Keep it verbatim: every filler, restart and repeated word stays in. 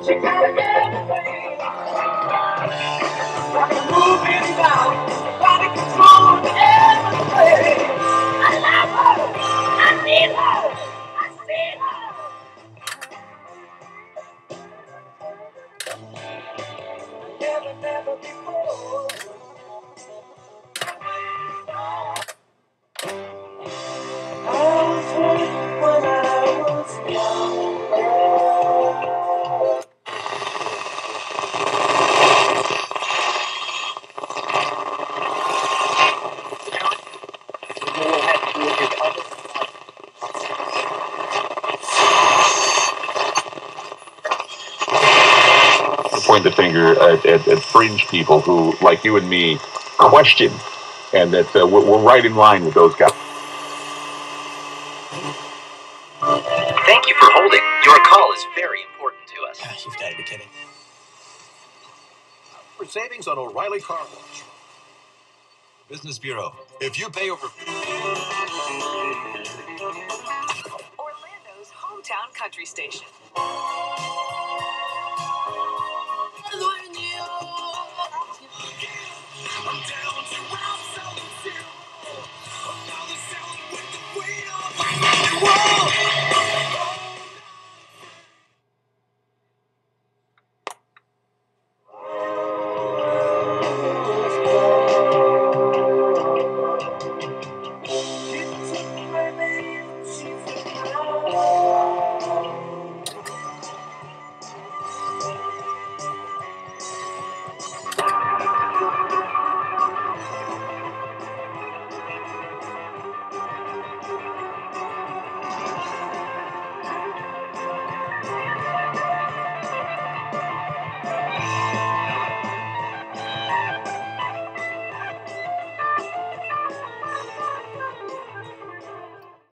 She got everything. Got me moving down, body control everything. I love her. I need her. I see her. Never, never before. I was hurt when I was young. Point the finger at, at, at fringe people who, like you and me, question, and that uh, we're, we're right in line with those guys. Thank you for holding. Your call is very important to us. You've got to be kidding. For savings on O'Reilly Car Wash. Business Bureau. If you pay over... Orlando's hometown country station.